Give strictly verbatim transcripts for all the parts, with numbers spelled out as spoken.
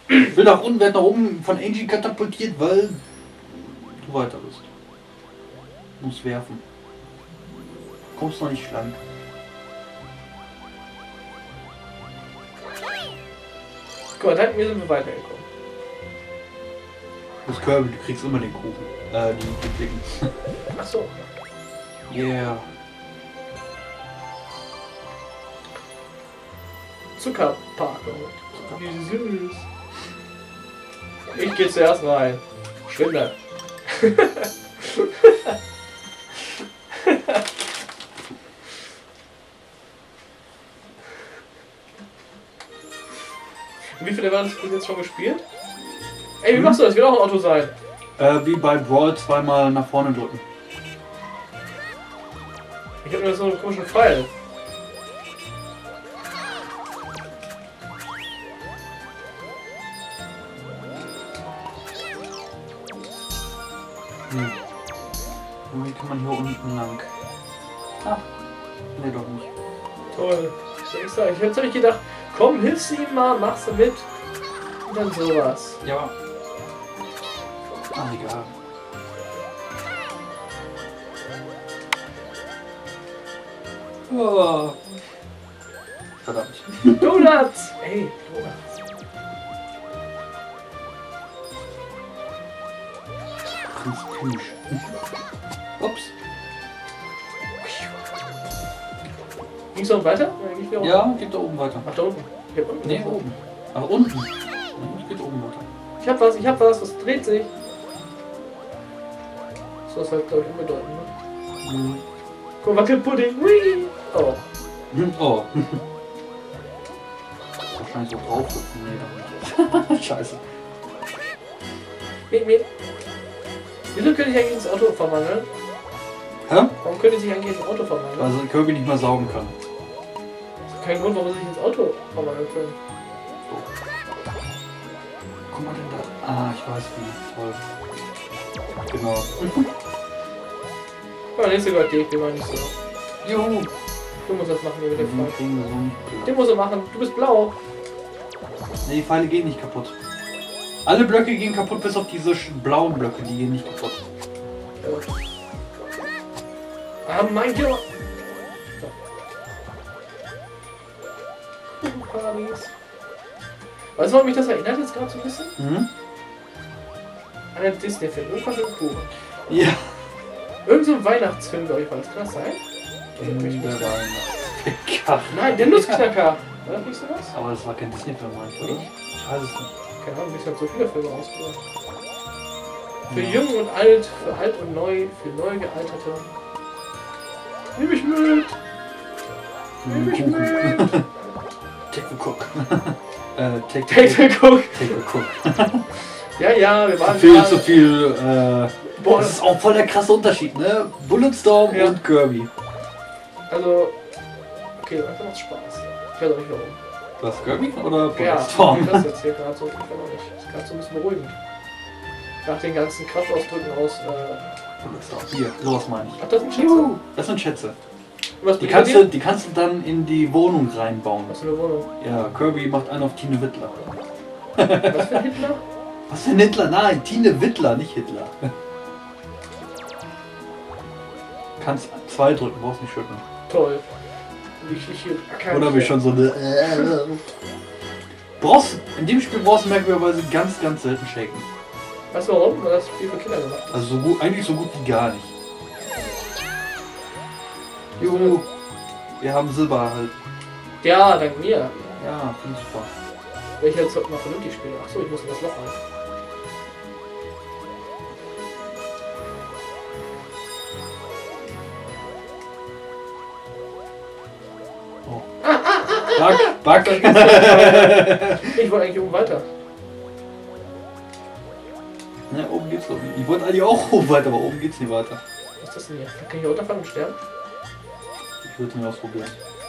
Ich will nach unten, werd nach oben von Angie katapultiert, weil du weiter bist. Muss werfen. Kommst noch nicht schlank. Guck mal, da hinten sind wir weitergekommen. Das Kirby, du kriegst immer den Kuchen. Äh, die, die Klicken. Ach so. Yeah. Zuckerpark. Wie süß. Ich geh zuerst rein. Schwinde. Wie viele waren das bis jetzt schon gespielt? Ey, wie Hm? machst du das? Will auch ein Auto sein. Äh, wie bei Brawl zweimal nach vorne drücken. Ich hab nur so einen komischen Pfeil. Hm. Wie kann man hier unten lang? Ah. Nee, doch nicht. Toll. Ich sag, ich hätte gedacht, komm, hilfst ihm mal, machst du mit. Und dann sowas. Ja. Ah, egal. Oh. Verdammt. Donuts! Ey, Donuts. Prinz Plüsch. Ups. Ging's noch weiter? Oder ging's wieder Ja, geht da oben weiter. Ach, da unten. Ich hab unten. Nee, oben. Ach, unten. Nee, geht oben weiter. Ich hab was, ich hab was, das dreht sich. So ist halt, glaube ich, unbedeutend, ne? Hm. Guck, Wackelpudding. Whee! Oh. Hm, oh. Wahrscheinlich so draufrücken. Nee, doch nicht. Scheiße. Miep, miep. Wieso könnte ich eigentlich ins Auto verwandeln? Hä? Warum könnte ich eigentlich ins Auto verwandeln? Also Kirby nicht mehr saugen kann. Kein Grund, warum sie sich ins Auto verwandeln können. So. Guck mal denn da. Ah, ich weiß wie. Toll. Genau. Ja, nächste Gott, ich bin mal nicht so. Juhu. Du musst das machen hier mit dem Den Pfeil. kriegen wir so nicht. Den musst du machen. Du bist blau. Nee, die Pfeile gehen nicht kaputt. Alle Blöcke gehen kaputt, bis auf diese sch- blauen Blöcke, die gehen nicht kaputt. Ja. Ah, mein Gott. Paris. Weißt du, warum mich das erinnert jetzt gerade so ein bisschen? Mhm. An den Disney-Film. Irgendwas mit Kuchen. Ja. Irgend so ein Weihnachtsfilm, glaube ich, war das. Kann das sein? Der Weihnachtsknacker. Nein, der Nussknacker. War das nicht so was? Aber das war kein Disney-Film, meine ich, oder? Ich weiß es nicht. Keine Ahnung, ich habe so viele Filme ausgesucht. Für jung und alt, für alt und neu, für neu gealterte. Nimm mich mit! Nimm mich Kuchen. mit! Take the Cook. äh, take the Take the Cook! Take the Cook. Ja, ja, wir waren Viel gerade- zu viel, äh... Boah, Das ist auch voll der krasse Unterschied, ne? Bulletstorm Ja. und Kirby. Also, okay, das macht Spaß. Ich weiß auch nicht warum. Was, Kirby oder Ja, Bulletstorm? das jetzt hier gerade so, ich weiß auch nicht. Das ist gerade so ein bisschen beruhigend. Nach den ganzen Kraftausdrücken aus, äh... Bulletstorm. Hier, sowas meine ich. Ach, das sind Schätze. Juhu, das sind Schätze. Was Die bringt kannst, dir? du, die kannst du dann in die Wohnung reinbauen. Was für eine Wohnung? Ja, Kirby macht einen auf Tine Wittler. Was für ein Hitler? Was für ein Hitler? Nein, Tine Wittler, nicht Hitler. Kannst zwei drücken, brauchst nicht schütteln. Toll. Ich, ich, ich, Oder wie schon so eine... Brauchst, in dem Spiel brauchst du merkwürdigerweise ganz, ganz selten shaken. Weißt du warum? Weil das viel für Kinder gemacht ist. Also so gut, eigentlich so gut wie gar nicht. Juhu, wir haben Silber erhalten. Ja, dank mir. Ja, finde ich super. Wenn ich jetzt mal vernünftig spiele. Achso, ich muss in das Loch rein. Oh. Back, back. Ich wollte eigentlich oben weiter. Ja, oben geht's doch nicht. Ich wollte eigentlich auch oben weiter, aber oben geht's nicht weiter. Was ist das denn hier? Kann ich hier runterfallen und sterben? Ich würde es mir ausprobieren.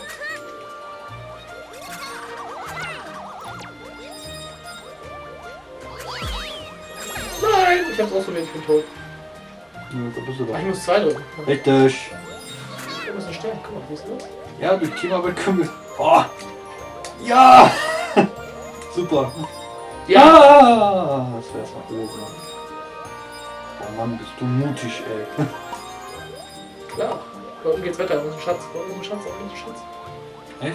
Nein! Ich hab's ausprobiert, ich bin tot. Ja, da bist du Ach, da. ich muss zwei drücken. Richtig. Wir müssen sterben. Guck mal, wie ist das? Ja, durch Teamarbeit können wir... Oh. Ja! Super. Ja! Ah, das wär's nach oben. Oh Mann, bist du mutig, ey. Klar. Da unten geht's weiter. Da ist ein Schatz. Da unten ist ein Schatz. Da unten ist ein Schatz. Echt?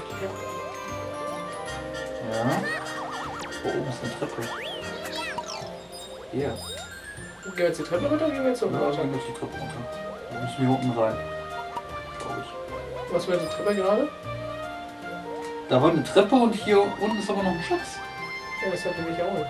Ja. Ja. Da oben ist eine Treppe. Hier. Gehen wir jetzt die Treppe runter oder gehen wir jetzt so Ja, weiter? dann geht die Treppe runter. Wir müssen hier unten rein. Glaube ich. Was war die Treppe gerade? Da war eine Treppe und hier unten ist aber noch ein Schatz. Ja, das hat nämlich auch.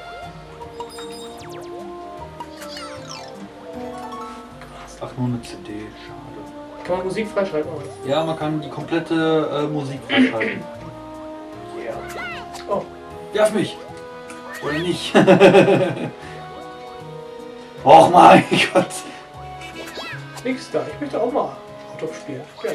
Ach, nur eine C D. Schade. Kann man Musik freischalten oder was? Ja, man kann die komplette äh, Musik freischalten. Yeah. Oh. Werf mich! Oder nicht? Och mein Gott! Nix da. Ich möchte auch mal Auto spielen. Geil.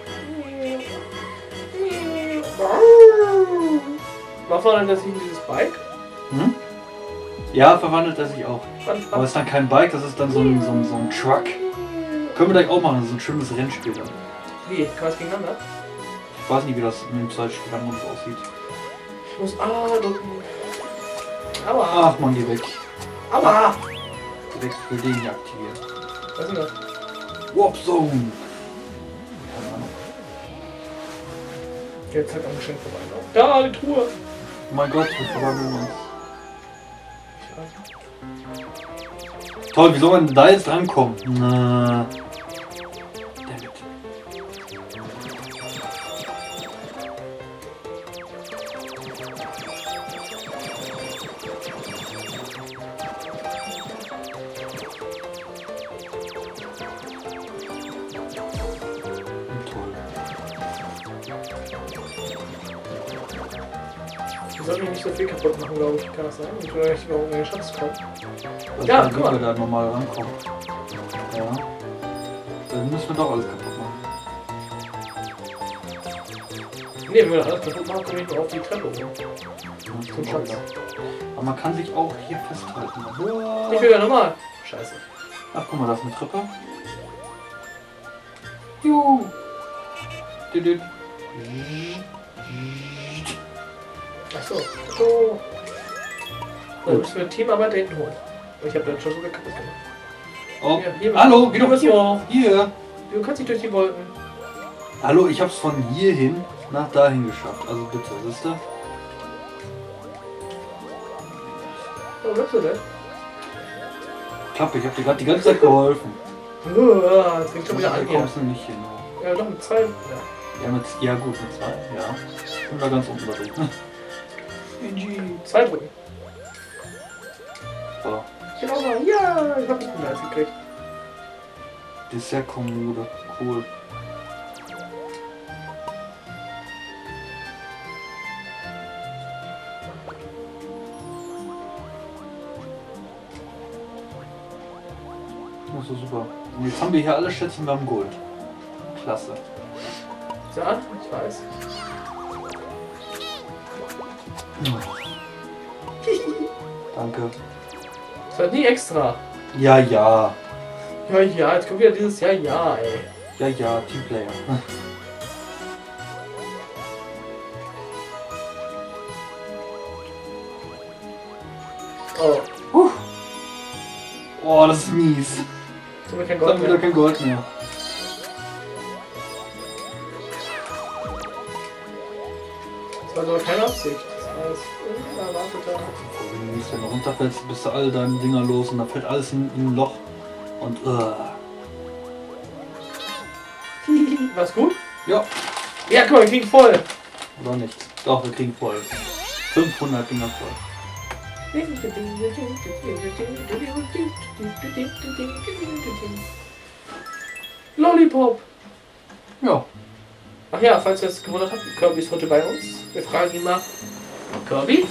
Was war denn das in dieses Bike? Hm? Ja, verwandelt er sich auch. Wann, Aber es ist dann kein Bike, das ist dann so ein, so ein, so ein Truck. Können wir gleich auch machen, so ein schönes Rennspiel dann. Wie? Kann man das gegeneinander? Ich weiß nicht, wie das mit dem Zeitspiel dann so aussieht. Ich muss A drücken. Aua. Ach man, geh weg. Aua. Geh weg, ich will den hier aktivieren. Was ist denn das? Warp Zone! Keine Ahnung. Jetzt hat ein Geschenk vorbei. Da, die Truhe. Oh mein Gott, wir verwandeln uns. Ich weiß. Toll, wie soll man denn da jetzt rankommen? Na. Dammit. Toll. Wir sollten nicht so viel kaputt machen, glaube ich. Kann das sein? Ich will nicht überhaupt in den Schatz kommen. Das Ja, ja, guck mal. wir da normal rankommen. Ja. Dann müssen wir doch alles kaputt machen. Ne, wenn wir alles kaputt machen, komme ich nur auf die Treppe hoch. Ja, Zum Schatz. Aber man kann sich auch hier festhalten. Uah. Ich will ja nochmal. Scheiße. Ach, guck mal, da ist eine Treppe. Juhu. Dü-dü. Achso. So. Dann müssen wir Teamarbeit da hinten holen. Ich habe dann schon sogar kaputt gemacht. Oh. Ja, hier- Hallo, geh hier doch müssen wir hier. auch. Hier. Du kannst nicht durch die Wolken. Hallo, ich hab's von hier hin nach dahin geschafft. Also bitte, siehst du? Wo bleibst du denn? Klappe, ich hab dir gerade die ganze Zeit geholfen. Uah, jetzt fängt schon wieder an Da hier. kommst du nicht hin. Ja, doch mit zwei. Ja. Ja, mit, ja gut, mit zwei, ja. Und da ganz unten drin. Zwei drücken. So. Genau mal. Ja, ich hab nicht mehr alles gekriegt. Dessertkommode. Cool. Das ist super. Und jetzt haben wir hier alle Schätze und wir haben Gold. Klasse. Ja, ich weiß. Danke. Das war nie extra. Ja, ja. Ja, ja, jetzt kommt wieder dieses Ja, ja, ey. Ja, ja, Teamplayer. Oh, Puh. Oh, das ist mies. jetzt haben wir kein Jetzt haben Gold wir wieder mehr. kein Gold mehr. Das war sogar keine Absicht. Das heißt, unerwarteter. Wenn du mies, wenn du runterfällst, bist du all deine Dinger los und dann fällt alles in, in ein Loch. Und uh. War's gut? Ja, Ja, guck mal, wir kriegen voll. oder nicht. Doch, wir kriegen voll. fünfhundert Dinger voll. Lollipop. Ja. Ach ja, falls ihr es gewundert habt, Kirby ist heute bei uns. Wir fragen ihn mal, Kirby,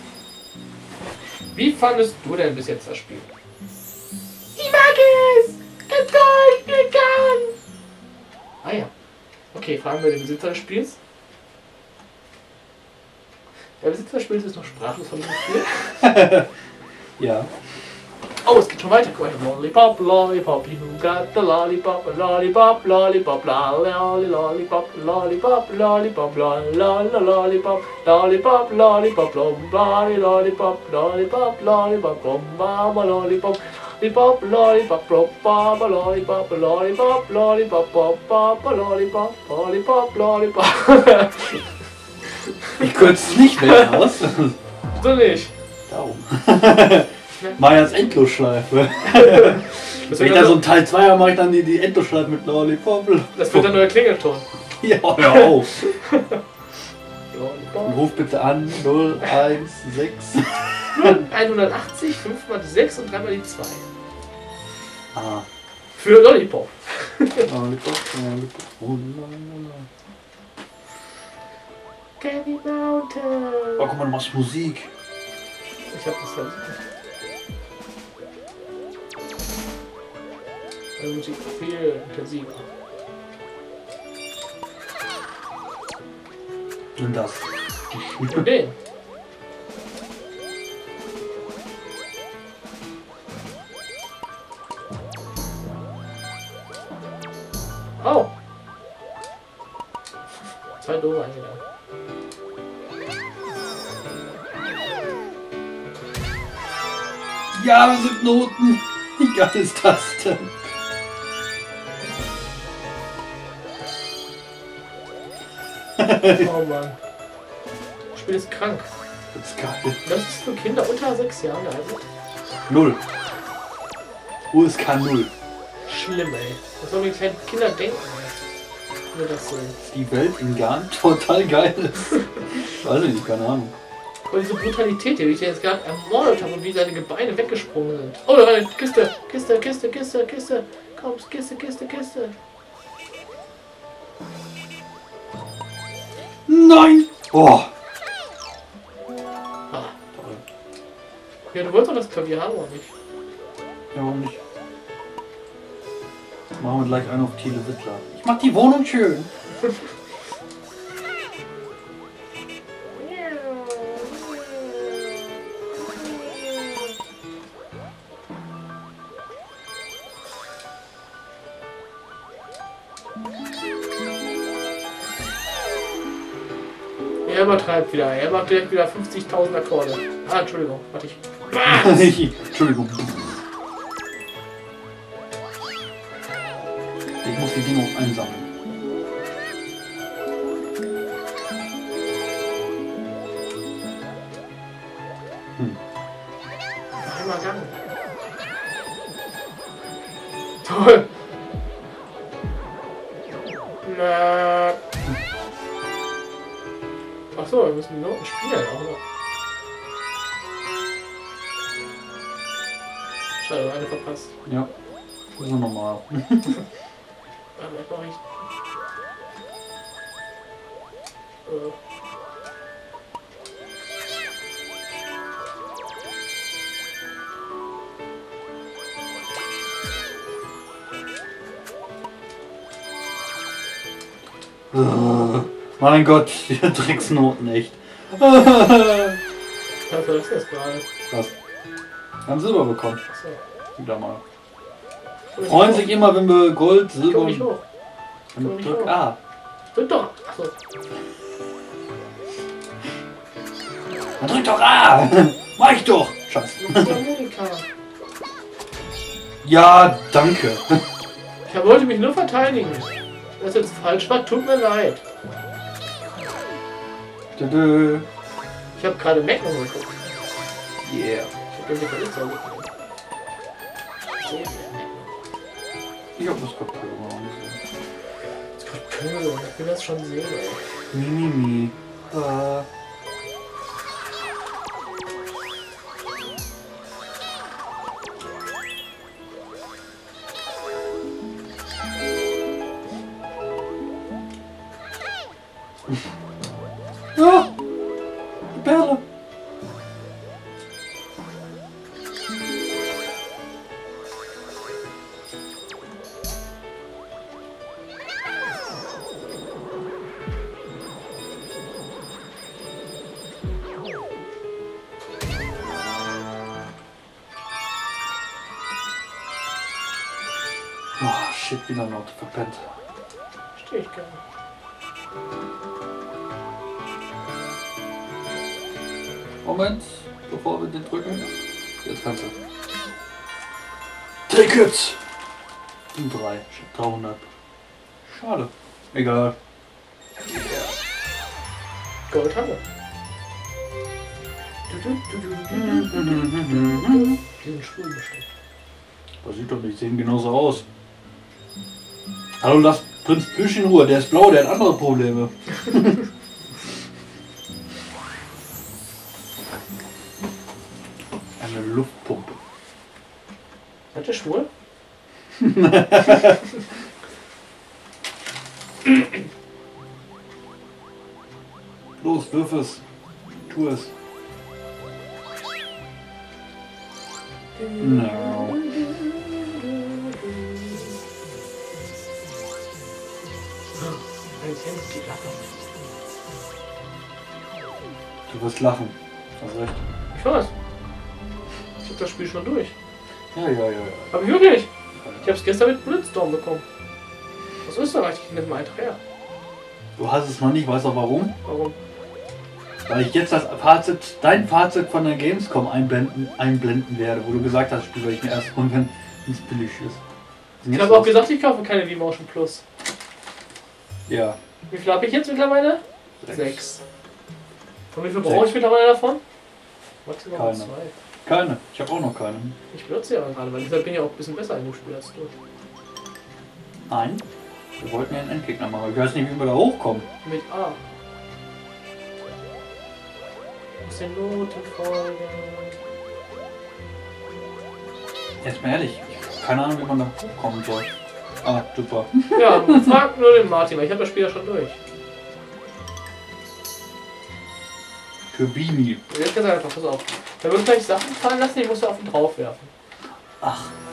wie fandest du denn bis jetzt das Spiel? Ich mag es! Ganz toll, ich spielen kann! Ah ja. Okay, fragen wir den Besitzer des Spiels. Der Besitzer des Spiels ist noch sprachlos von diesem Spiel. Ja. Oh, es geht schon weiter. Guck mal. Lollipop, Lollipop, you got the Lollipop, Lollipop, Lollipop, lolly, Lollipop, Lollipop, Lollipop, lolly, Lollipop, Lollipop, Lollipop, lolly, Lollipop, Lollipop, Lollipop, Mama, Lollipop. Lollipop, Lollipop, Lollipop, Lollipop, Lollipop, Lollipop, Lollipop, Lollipop, Lollipop, Lollipop. Ich kürze nicht mehr aus. Du nicht. Darum. Mach jetzt Endlosschleife. Das Wenn ich wird, dann so dann, ein Teil zwei habe, mache ich dann die, die Endlosschleife mit Lollipop. das wird dann neuer Klingelton. Ja, hör auf. Lollipop. Ruf bitte an null eins sechs. hundertachtzig, fünf mal die sechs und drei mal die zwei. Ah. Für Lollipop. Lollipop, Lollipop. Oh, la, Candy Mountain. la. Oh, guck mal, du machst Musik. Ich hab das halt. Die Musik viel intensiver. Und das. Und den. Oh! Zwei doofe eingeladen. Ja, das sind Noten. Wie geil ist das denn? Oh Mann. Das Spiel ist krank. Das ist geil. Das ist für Kinder unter sechs Jahren geeignet. Null. U S K null. Schlimm, ey. Was sollen die kleinen Kinder denken? Nur das so. Die Welt in Garn total geil ist. Weiß ich nicht, keine Ahnung. Aber diese Brutalität, die ich jetzt gerade ermordet habe und wie seine Gebeine weggesprungen sind. Oh, da war eine Kiste. Kiste, Kiste, Kiste, Kiste. Komm, Kiste, Kiste, Kiste. Nein! Oh! Ah. Ja, du wolltest doch das Klavier haben, oder nicht? Ja, warum nicht? Machen wir gleich einen auf Thiele Wittler. Ich mach die Wohnung schön. Er übertreibt wieder. Er macht direkt wieder fünfzigtausend Akkorde. Ah, Entschuldigung. Warte ich. Entschuldigung. Ich muss die Dinge auch einsammeln. Hm. Einmal Gang. Toll. Na. Achso, wir müssen die Noten spielen auch noch. Schade, eine verpasst. Ja. Das ist normal. Aber ich mach ich. Äh. Uh, mein Gott, die Drecksnoten echt. Was ist das gerade? Was? Wir haben Silber bekommen. Achso. Wieder mal. Freuen sich immer, wenn wir Gold, Komm Silber nicht hoch. und drück A. Drück doch. Achso. Dann drück doch A! Mach ich doch! Scheiße. Monika. Ja, danke. Ich wollte mich nur verteidigen. Das ist jetzt falsch war, tut mir leid. Dö. Ich habe gerade Mecken geguckt. Yeah. Ich bin nicht so gut. Ich hab das kaputt gemacht. Das Kapöl, ich will das schon sehen, ey. Mimimi. Ah. Ah, die Perle. shit, wieder Not verpennt. Verstehe ich gerne. Moment, bevor wir den drücken. Jetzt kannst du. Tickets! Und drei. Ich hab dreihundert. Schade. Egal. Gold haben wir. Du, du, du, du, du, du, du. Die sind schwul bestimmt. Das sieht doch nicht, sehen genauso aus. Hallo, lass Prinz Plüsch in Ruhe, der ist blau, der hat andere Probleme. Eine Luftpumpe. Seid ihr schwul? Los, wirf es. Tu es. No. Du wirst lachen. Hast recht. Ich weiß. Ich hab das Spiel schon durch. Ja, ja, ja, ja. Hab ich wirklich? Ich hab's gestern mit Blitzstorm bekommen. Aus Österreich, ich nehme mal einen her. Du hast es noch nicht, weißt du warum? Warum? Weil ich jetzt das Fazit, dein Fazit von der Gamescom einblenden, einblenden werde, wo du gesagt hast, Spiel werde ich mir erst holen, wenn es billig ist. Ich habe auch gesagt, ich kaufe keine V-Motion Plus. Ja. Wie viel habe ich jetzt mittlerweile? Sechs. Sechs. Und wie viel brauche ich mittlerweile davon? Maximal Keine. zwei. Keine. Ich habe auch noch keine. Ich benutze ja gerade, weil deshalb bin ich auch ein bisschen besser in dem Spiel als du. Nein. Wir wollten ja einen Endgegner machen, aber ich weiß nicht, wie wir da hochkommen. Mit A. Aus den Noten folgen. Jetzt mal ehrlich, ich habe keine Ahnung, wie man da hochkommen soll. Ah, super. Ja, frag nur den Martin, weil ich habe das Spiel ja schon durch. Turbini. Und jetzt ganz einfach, pass auf. Da wird gleich Sachen fallen lassen, die musst du auf den drauf werfen. Ach.